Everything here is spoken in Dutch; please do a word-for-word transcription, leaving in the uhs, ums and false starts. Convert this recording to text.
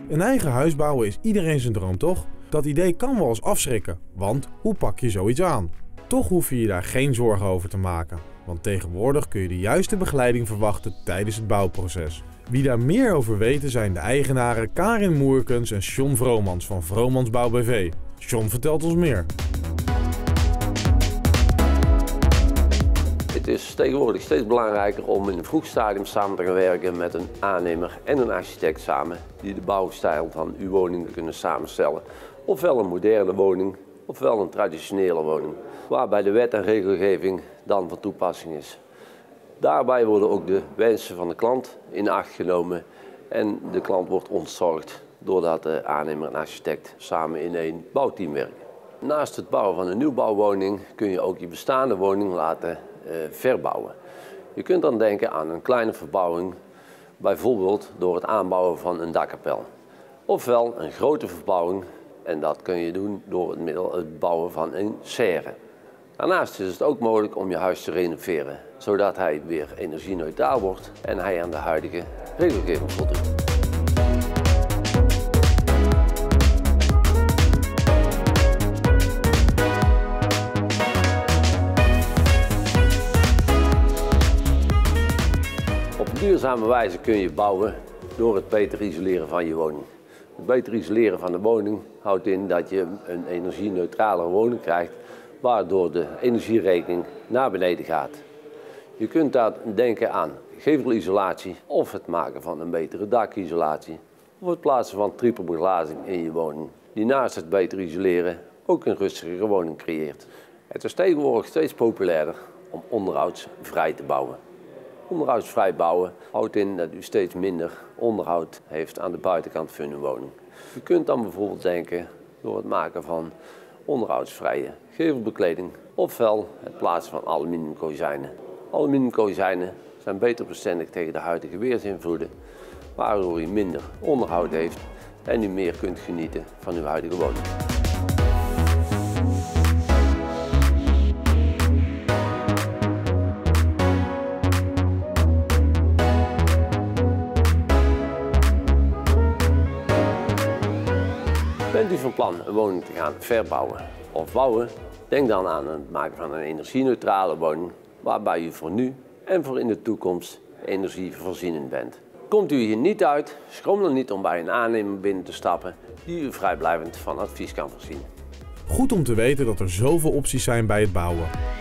Een eigen huis bouwen is iedereen zijn droom, toch? Dat idee kan wel eens afschrikken, want hoe pak je zoiets aan? Toch hoef je je daar geen zorgen over te maken, want tegenwoordig kun je de juiste begeleiding verwachten tijdens het bouwproces. Wie daar meer over weten zijn de eigenaren Karin Moerkens en John Vromans van Vromans Bouw B V. John vertelt ons meer. Het is tegenwoordig steeds belangrijker om in een vroeg stadium samen te gaan werken met een aannemer en een architect samen, die de bouwstijl van uw woning kunnen samenstellen. Ofwel een moderne woning, ofwel een traditionele woning, waarbij de wet en regelgeving dan van toepassing is. Daarbij worden ook de wensen van de klant in acht genomen en de klant wordt ontzorgd doordat de aannemer en architect samen in één bouwteam werken. Naast het bouwen van een nieuwbouwwoning kun je ook je bestaande woning laten uh, verbouwen. Je kunt dan denken aan een kleine verbouwing, bijvoorbeeld door het aanbouwen van een dakkapel. Ofwel een grote verbouwing en dat kun je doen door het middel het bouwen van een serre. Daarnaast is het ook mogelijk om je huis te renoveren, zodat hij weer energie-neutraal wordt en hij aan de huidige regelgeving voldoet. Op duurzame wijze kun je bouwen door het beter isoleren van je woning. Het beter isoleren van de woning houdt in dat je een energie-neutrale woning krijgt, waardoor de energierekening naar beneden gaat. Je kunt daar denken aan gevelisolatie of het maken van een betere dakisolatie of het plaatsen van triple beglazing in je woning, die naast het beter isoleren ook een rustigere woning creëert. Het is tegenwoordig steeds populairder om onderhoudsvrij te bouwen. Onderhoudsvrij bouwen houdt in dat u steeds minder onderhoud heeft aan de buitenkant van uw woning. U kunt dan bijvoorbeeld denken door het maken van onderhoudsvrije gevelbekleding ofwel het plaatsen van aluminiumkozijnen. Aluminiumkozijnen zijn beter bestendig tegen de huidige weersinvloeden, waardoor u minder onderhoud heeft en u meer kunt genieten van uw huidige woning. Bent u van plan een woning te gaan verbouwen of bouwen? Denk dan aan het maken van een energie-neutrale woning, waarbij u voor nu en voor in de toekomst energievoorzienend bent. Komt u hier niet uit, schroom dan niet om bij een aannemer binnen te stappen die u vrijblijvend van advies kan voorzien. Goed om te weten dat er zoveel opties zijn bij het bouwen.